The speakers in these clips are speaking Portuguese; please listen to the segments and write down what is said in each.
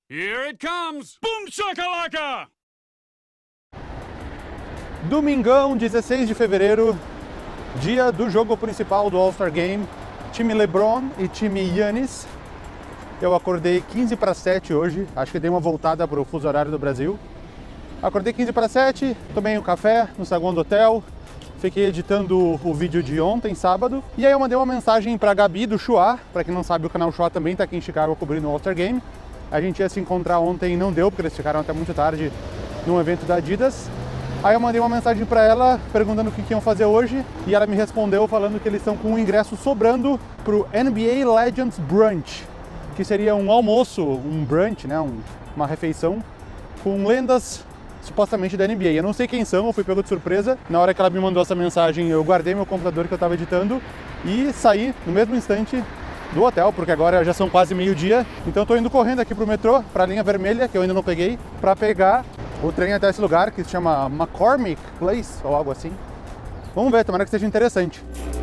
Here it comes! Boom shakalaka! Domingão, 16 de fevereiro, dia do jogo principal do All-Star Game, time LeBron e time Giannis. Eu acordei 15 para 7 hoje, acho que dei uma voltada para o fuso horário do Brasil. Acordei 15 para 7, tomei um café no saguão do hotel, fiquei editando o vídeo de ontem, sábado, e aí eu mandei uma mensagem para a Gabi do Chua. Para quem não sabe, o canal Chua também está aqui em Chicago cobrindo o All-Star Game. A gente ia se encontrar ontem e não deu, porque eles ficaram até muito tarde num evento da Adidas. Aí eu mandei uma mensagem para ela perguntando o que iam fazer hoje, e ela me respondeu falando que eles estão com um ingresso sobrando para o NBA Legends Brunch, que seria um almoço, um brunch, né, uma refeição com lendas supostamente da NBA. Eu não sei quem são, eu fui pego de surpresa. Na hora que ela me mandou essa mensagem, eu guardei meu computador que eu estava editando e saí no mesmo instante do hotel, porque agora já são quase meio-dia. Então eu tô indo correndo aqui pro metrô, para a linha vermelha, que eu ainda não peguei, para pegar o trem até esse lugar que se chama McCormick Place ou algo assim. Vamos ver, tomara que seja interessante.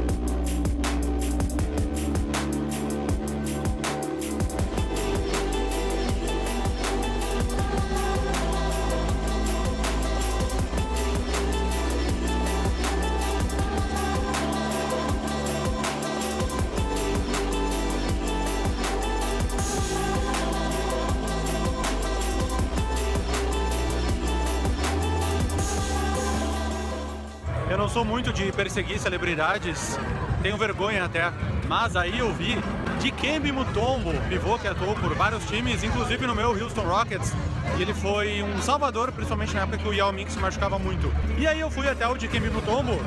Eu não sou muito de perseguir celebridades, tenho vergonha até, mas aí eu vi Dikembe Mutombo, pivô que atuou por vários times, inclusive no meu Houston Rockets, e ele foi um salvador, principalmente na época que o Yao Ming se machucava muito. E aí eu fui até o Dikembe Mutombo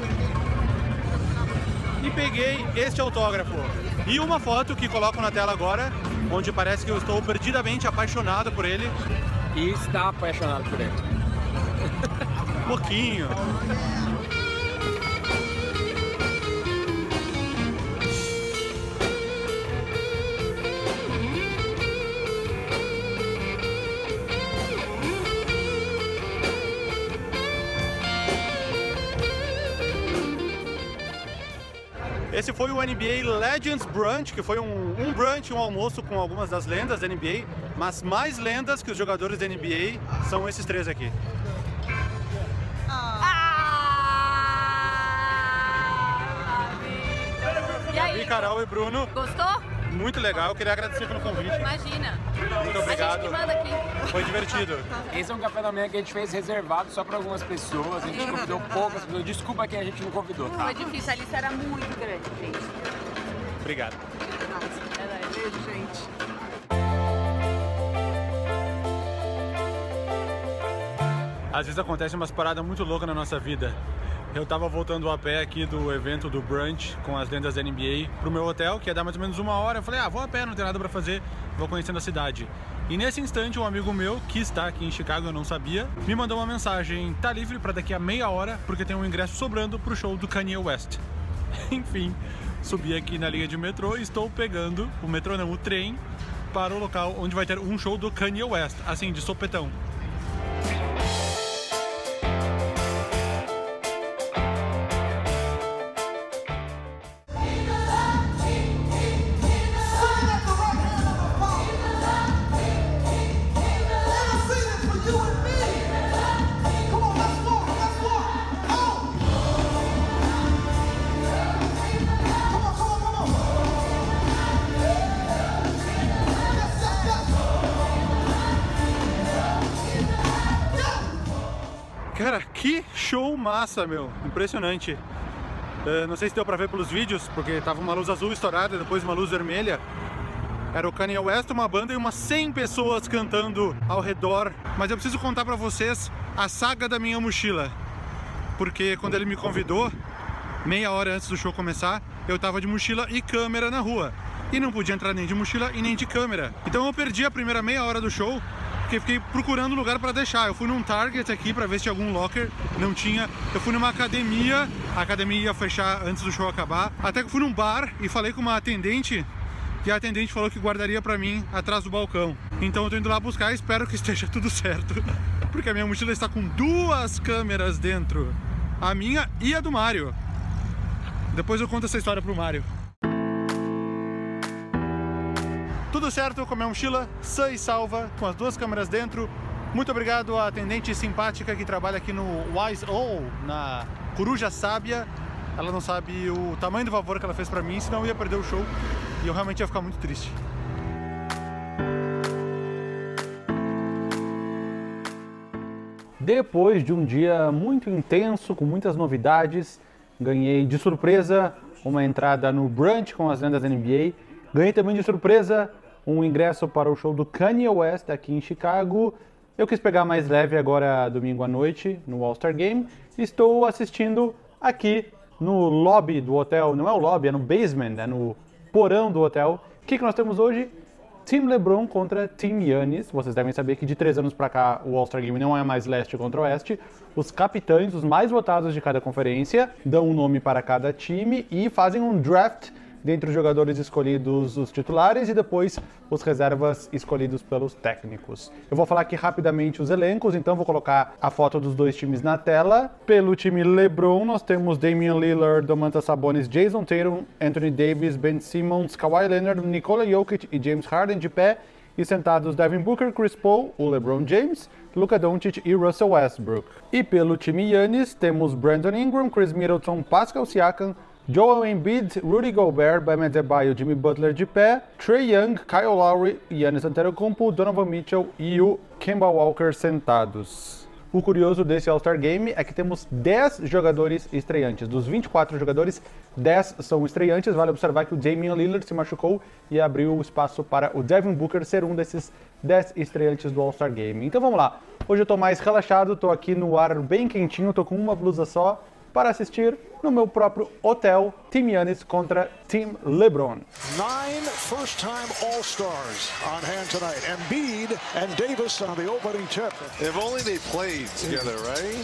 e peguei este autógrafo e uma foto que coloco na tela agora, onde parece que eu estou perdidamente apaixonado por ele. E está apaixonado por ele. Um pouquinho. Esse foi o NBA Legends Brunch, que foi um brunch, um almoço com algumas das lendas da NBA, mas mais lendas que os jogadores da NBA são esses três aqui. E aí? Gabi, Carol e Bruno. Gostou? Muito legal, eu queria agradecer pelo convite. Imagina. Muito A obrigado. gente que manda aqui. Foi divertido. Esse é um café da manhã que a gente fez reservado só para algumas pessoas, a gente convidou poucas pessoas. Desculpa quem a gente não convidou, tá? Foi difícil, a lista era muito grande, gente. Obrigado. Beijo, gente. Às vezes acontece umas paradas muito loucas na nossa vida. Eu tava voltando a pé aqui do evento do brunch com as lendas da NBA pro meu hotel, que ia dar mais ou menos uma hora. Eu falei, vou a pé, não tem nada pra fazer, vou conhecendo a cidade. E nesse instante, um amigo meu, que está aqui em Chicago, eu não sabia, me mandou uma mensagem: tá livre pra daqui a meia hora, porque tem um ingresso sobrando pro show do Kanye West. Enfim, subi aqui na linha de metrô e estou pegando o metrô não, o trem, para o local onde vai ter um show do Kanye West, assim, de sopetão. Cara, que show massa, meu! Impressionante. Não sei se deu pra ver pelos vídeos, porque tava uma luz azul estourada, depois uma luz vermelha. Era o Kanye West, uma banda e umas 100 pessoas cantando ao redor. Mas eu preciso contar pra vocês a saga da minha mochila. Porque quando ele me convidou, meia hora antes do show começar, eu tava de mochila e câmera na rua. E não podia entrar nem de mochila e nem de câmera. Então eu perdi a primeira meia hora do show, porque fiquei procurando lugar para deixar. Eu fui num Target aqui para ver se tinha algum locker, não tinha. Eu fui numa academia, a academia ia fechar antes do show acabar. Até que eu fui num bar e falei com uma atendente, e a atendente falou que guardaria para mim atrás do balcão. Então eu tô indo lá buscar e espero que esteja tudo certo, porque a minha mochila está com 2 câmeras dentro, a minha e a do Mário. Depois eu conto essa história pro Mário. Tudo certo com a minha mochila, sã e salva, com as 2 câmeras dentro. Muito obrigado à atendente simpática que trabalha aqui no Wise O, na Coruja Sábia. Ela não sabe o tamanho do favor que ela fez pra mim, senão eu ia perder o show e eu realmente ia ficar muito triste. Depois de um dia muito intenso, com muitas novidades, ganhei de surpresa uma entrada no brunch com as lendas da NBA. Ganhei também de surpresa um ingresso para o show do Kanye West aqui em Chicago. Eu quis pegar mais leve agora domingo à noite no All-Star Game. Estou assistindo aqui no lobby do hotel, não é o lobby, é no basement, é no porão do hotel. O que nós temos hoje? Team LeBron contra Team Giannis. Vocês devem saber que de 3 anos para cá o All-Star Game não é mais leste contra oeste. Os capitães, os mais votados de cada conferência, dão um nome para cada time e fazem um draft dentre os jogadores escolhidos, os titulares, e depois os reservas escolhidos pelos técnicos. Eu vou falar aqui rapidamente os elencos, então vou colocar a foto dos 2 times na tela. Pelo time LeBron, nós temos Damian Lillard, Domantas Sabonis, Jason Tatum, Anthony Davis, Ben Simmons, Kawhi Leonard, Nikola Jokic e James Harden de pé, e sentados Devin Booker, Chris Paul, o LeBron James, Luka Doncic e Russell Westbrook. E pelo time Giannis, temos Brandon Ingram, Chris Middleton, Pascal Siakam, Joel Embiid, Rudy Gobert, Bam Adebayo, Jimmy Butler de pé, Trae Young, Kyle Lowry, Giannis Antetokounmpo, Donovan Mitchell e o Kemba Walker sentados. O curioso desse All-Star Game é que temos 10 jogadores estreantes. Dos 24 jogadores, 10 são estreantes. Vale observar que o Damian Lillard se machucou e abriu o espaço para o Devin Booker ser um desses 10 estreantes do All-Star Game. Então vamos lá. Hoje eu tô mais relaxado, tô aqui no ar bem quentinho, tô com uma blusa só para assistir no meu próprio hotel, Team Giannis contra Team LeBron. 9 first-time All-Stars on hand tonight. Embiid and Davis on the opening tip. If only they played together, right?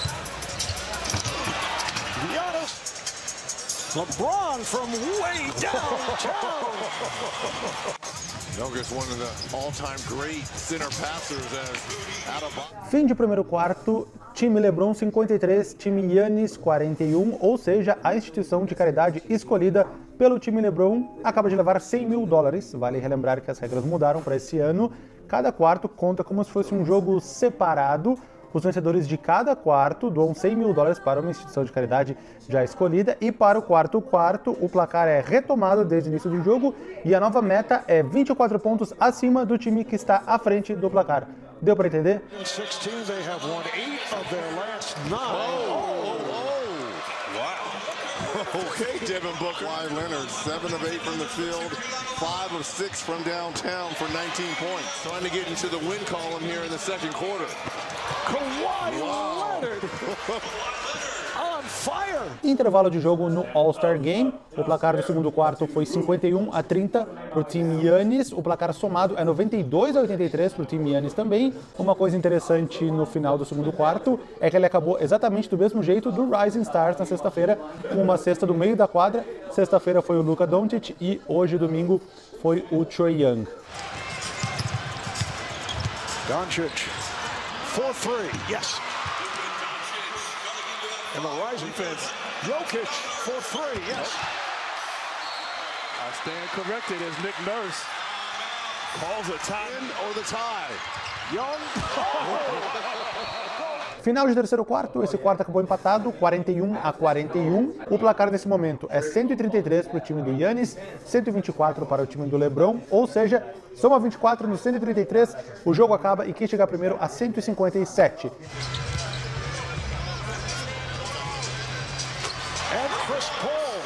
Giannis, LeBron from way downtown. Youngest one of the all-time great center passers out of... Fim de primeiro quarto, time LeBron 53, time Giannis 41, ou seja, a instituição de caridade escolhida pelo time LeBron acaba de levar $100 mil. Vale relembrar que as regras mudaram para esse ano. Cada quarto conta como se fosse um jogo separado. Os vencedores de cada quarto doam $100 mil para uma instituição de caridade já escolhida, e para o quarto o placar é retomado desde o início do jogo e a nova meta é 24 pontos acima do time que está à frente do placar. Deu para entender? 16, they have won 8 of their last 9. Okay, Devin Booker. Kawhi Leonard, 7 of 8 from the field, 5 of 6 from downtown for 19 points. Trying to get into the win column here in the second quarter. Kawhi Leonard on fire. Intervalo de jogo no All-Star Game. O placar do segundo quarto foi 51-30 para o time Giannis. O placar somado é 92-83 para o time Giannis também. Uma coisa interessante no final do segundo quarto é que ele acabou exatamente do mesmo jeito do Rising Stars na sexta-feira, com uma cesta do meio da quadra. Sexta-feira foi o Luka Doncic e hoje, domingo, foi o Trae Young. Doncic for 3, yes. And the rising fence, Jokic for 3, yes. I stand corrected as Nick Nurse calls a tie or the tie. Young. Final de terceiro quarto, esse quarto acabou empatado, 41-41. O placar nesse momento é 133 para o time do Giannis, 124 para o time do LeBron, ou seja, soma 24 no 133, o jogo acaba e quem chegar primeiro a 157. And Chris Paul.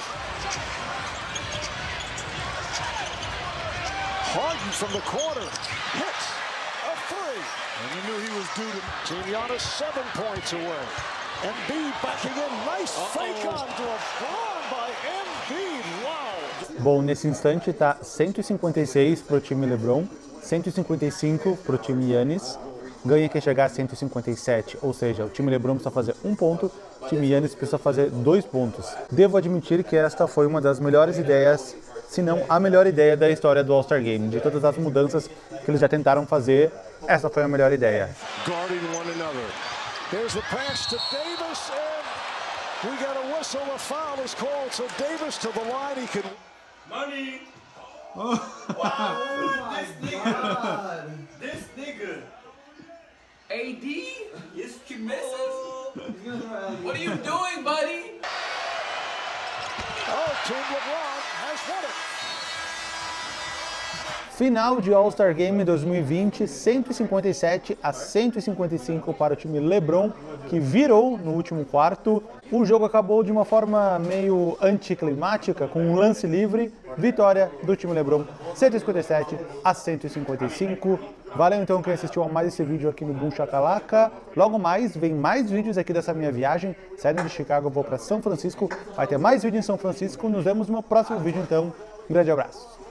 Harden from the corner hits a 3. And you knew he was due to Team Giannis 7 points away. Embiid backing in, nice fake onto LeBron by Embiid, wow! Bom, nesse instante está 156 para o time LeBron, 155 para o time Giannis. Ganha quem chegar a 157, ou seja, o time LeBron precisa fazer 1 ponto, o time Giannis precisa fazer 2 pontos. Devo admitir que esta foi uma das melhores ideias, se não a melhor ideia da história do All-Star Game. De todas as mudanças que eles já tentaram fazer, essa foi a melhor ideia. Guarding one another. Here's the pass to Davis, and we got a whistle. A foul is called, so Davis to the line. He can. Money. This nigga. AD? Yes, he misses. What are you doing, buddy? Oh, Team LeBron has won it. Final de All-Star Game 2020, 157-155 para o time LeBron, que virou no último quarto. O jogo acabou de uma forma meio anticlimática, com um lance livre. Vitória do time LeBron, 157-155. Valeu então quem assistiu a mais esse vídeo aqui no Boom Shakalaka. Logo mais, vem mais vídeos aqui dessa minha viagem. Saindo de Chicago, eu vou para São Francisco. Vai ter mais vídeo em São Francisco. Nos vemos no meu próximo vídeo então. Um grande abraço.